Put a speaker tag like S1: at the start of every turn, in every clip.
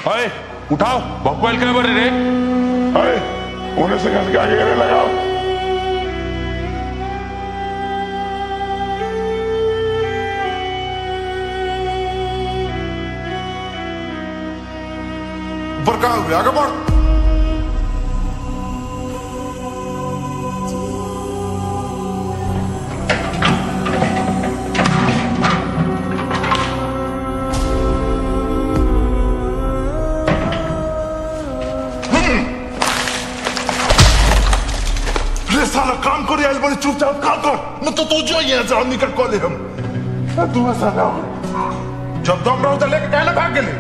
S1: अरे उठाओ भक्वाल क्या बरे रे।
S2: अरे उन्हें से घस के आगे लगाओ। ऊपर कहाँ हुए आगे बढ़। साला काम कर यार बड़े चुपचाप काम कर न तो तू जो यहाँ से निकल को ले हम तू ऐसा ना जब दम रहो तो लेके कहले भाग गेले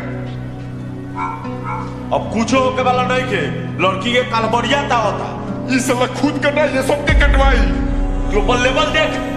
S3: अब कुछ होके वाला नहीं के लड़की के कालबरिया ता होता
S2: ये साला खुद करना ये सब के कटवाई
S3: तू अपन लेवल देख